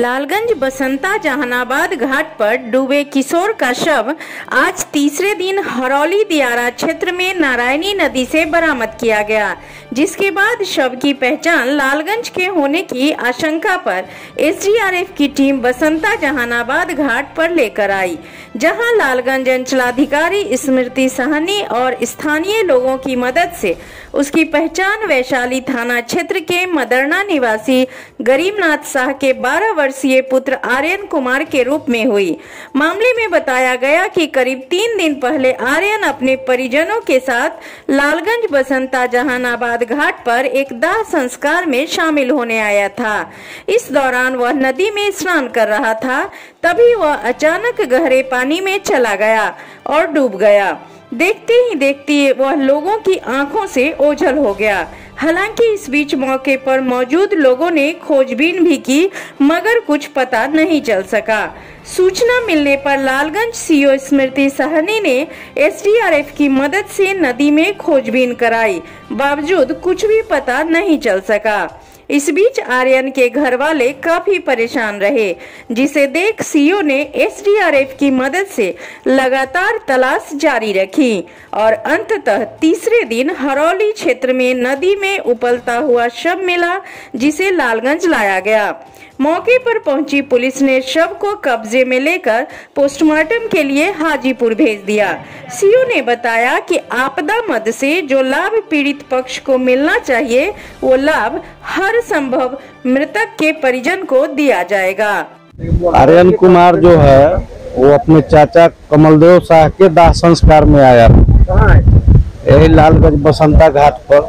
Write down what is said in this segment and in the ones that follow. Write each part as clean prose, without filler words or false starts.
लालगंज बसंता जहानाबाद घाट पर डूबे किशोर का शव आज तीसरे दिन हरौली दियारा क्षेत्र में नारायणी नदी से बरामद किया गया, जिसके बाद शव की पहचान लालगंज के होने की आशंका पर एसडीआरएफ की टीम बसंता जहानाबाद घाट पर लेकर आई, जहां लालगंज अंचलाधिकारी स्मृति सहनी और स्थानीय लोगों की मदद से उसकी पहचान वैशाली थाना क्षेत्र के मदरना निवासी गरीबनाथ शाह के 12 वर्षीय पुत्र आर्यन कुमार के रूप में हुई। मामले में बताया गया कि करीब 3 दिन पहले आर्यन अपने परिजनों के साथ लालगंज बसंता जहानाबाद घाट पर एक दाह संस्कार में शामिल होने आया था। इस दौरान वह नदी में स्नान कर रहा था, तभी वह अचानक गहरे पानी में चला गया और डूब गया। देखते ही देखते वह लोगों की आंखों से ओझल हो गया। हालांकि इस बीच मौके पर मौजूद लोगों ने खोजबीन भी की, मगर कुछ पता नहीं चल सका। सूचना मिलने पर लालगंज सीओ स्मृति सहनी ने एसडीआरएफ की मदद से नदी में खोजबीन कराई, बावजूद कुछ भी पता नहीं चल सका। इस बीच आर्यन के घर वाले काफी परेशान रहे, जिसे देख सीओ ने एसडीआरएफ की मदद से लगातार तलाश जारी रखी और अंततः तीसरे दिन हरौली क्षेत्र में नदी में उबलता हुआ शव मिला, जिसे लालगंज लाया गया। मौके पर पहुंची पुलिस ने शव को कब्जे में लेकर पोस्टमार्टम के लिए हाजीपुर भेज दिया। सीओ ने बताया कि आपदा मद से जो लाभ पीड़ित पक्ष को मिलना चाहिए, वो लाभ हर संभव मृतक के परिजन को दिया जाएगा। आर्यन कुमार जो है वो अपने चाचा कमलदेव शाह के दाह संस्कार में आया, यही लालगंज बसंता घाट पर।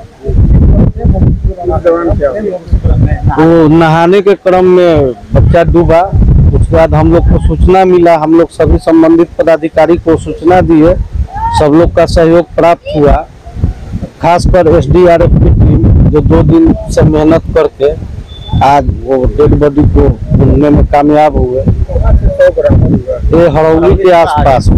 वो नहाने के क्रम में बच्चा डूबा। उसके बाद हम लोग को सूचना मिला, हम लोग सभी संबंधित पदाधिकारी को सूचना दिए, सब लोग का सहयोग प्राप्त हुआ। खासकर एसडीआरएफ की टीम जो 2 दिन से मेहनत करके आज वो डेड बॉडी को ढूंढने में कामयाब हुए। ये हरौली के आसपास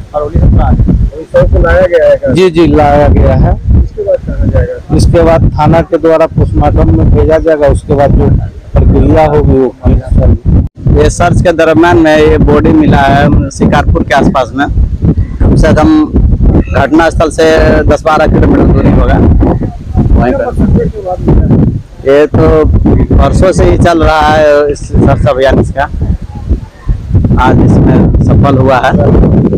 लाया गया है। जी लाया गया है। इसके बाद थाना के द्वारा पोस्टमार्टम में भेजा जाएगा। उसके बाद जो प्रक्रिया होगी वो ये सर्च के दरम्यान में ये बॉडी मिला है शिकारपुर के आसपास में। कम से कम घटना स्थल से 10-12 किलोमीटर दूरी होगा वहीं पर। ये तो वर्षों से ही चल रहा है इस सर्च अभियान इसका, आज इसमें सफल हुआ है।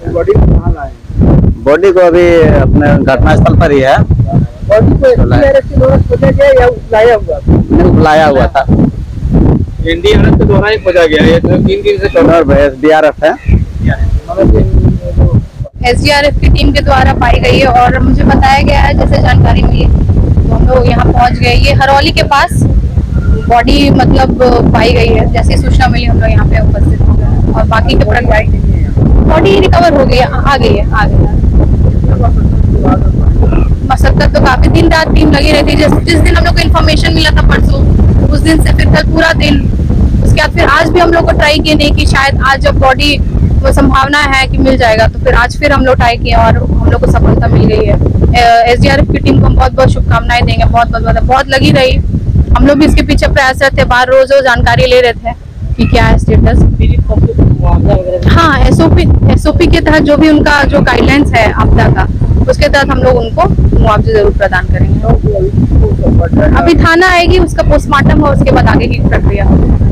बॉडी को अभी अपने घटना स्थल पर ही है। लाया हुआ था एनडीआरएफ के द्वारा ही खोजा गया है। 3 दिन से एसडीआरएफ है। एसडीआरएफ की टीम के द्वारा पाई गई है और मुझे बताया गया है, जैसे जानकारी मिली तो हम लोग यहाँ पहुँच गए। ये हरौली के पास बॉडी मतलब पाई गई है, जैसे सूचना मिली हम लोग यहाँ पे उपस्थित हो गए और बाकी के प्रक्रिया बॉडी रिकवर हो गई, आ गई है। मशक्कत तो काफी दिन रात टीम लगी रहती है। जिस दिन हम लोग को इन्फॉर्मेशन मिला था परसों, उस दिन से फिर कल पूरा दिन, उसके बाद फिर आज भी हम लोग को ट्राई किए नहीं कि शायद आज जब बॉडी वो संभावना है कि मिल जाएगा, तो फिर आज फिर हम लोग ट्राई किए और हम लोग को सफलता मिल गई है। एसडीआरएफ की टीम को हम बहुत बहुत शुभकामनाएं देंगे। बहुत लगी रही। हम लोग भी इसके पीछे प्रयासरत थे, बाहर रोज जानकारी ले रहे थे कि क्या है स्टेटस। हाँ, एसओपी के तहत जो भी उनका जो गाइडलाइंस है आपदा का, उसके तहत हम लोग उनको मुआवजा जरूर प्रदान करेंगे। अभी थाना आएगी, उसका पोस्टमार्टम हो, उसके बाद आगे की प्रक्रिया होगी।